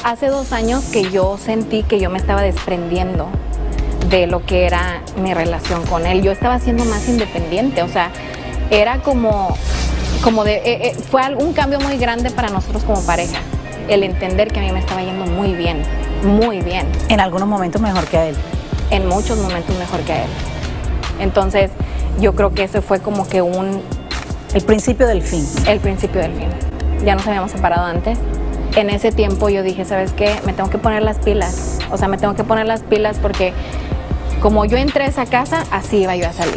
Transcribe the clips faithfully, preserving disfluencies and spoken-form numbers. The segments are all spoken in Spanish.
Hace dos años que yo sentí que yo me estaba desprendiendo de lo que era mi relación con él. Yo estaba siendo más independiente, o sea, era como, como de, eh, eh, fue un cambio muy grande para nosotros como pareja, el entender que a mí me estaba yendo muy bien, muy bien. En algunos momentos mejor que a él. En muchos momentos mejor que a él. Entonces, yo creo que ese fue como que un... El principio del fin. El principio del fin. Ya nos habíamos separado antes. En ese tiempo yo dije, ¿sabes qué? Me tengo que poner las pilas. O sea, me tengo que poner las pilas porque como yo entré a esa casa, así iba yo a salir.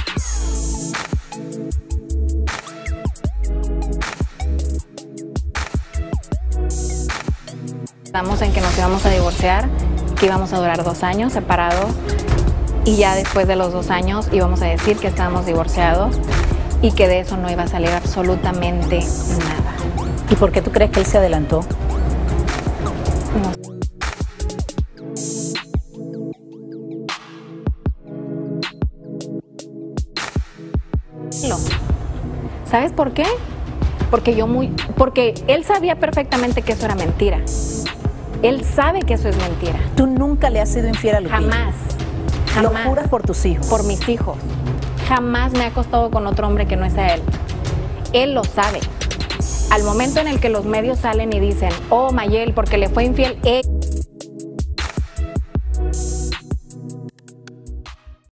Estamos en que nos íbamos a divorciar, que íbamos a durar dos años separados y ya después de los dos años íbamos a decir que estábamos divorciados y que de eso no iba a salir absolutamente nada. ¿Y por qué tú crees que él se adelantó? No. ¿Sabes por qué? Porque yo muy, porque él sabía perfectamente que eso era mentira. Él sabe que eso es mentira. ¿Tú nunca le has sido infiel a Lupillo? Jamás. Jamás. ¿Lo juras por tus hijos? Por mis hijos. Jamás me ha acostado con otro hombre que no sea él. Él lo sabe. Al momento en el que los medios salen y dicen, oh, Mayel, porque le fue infiel, él...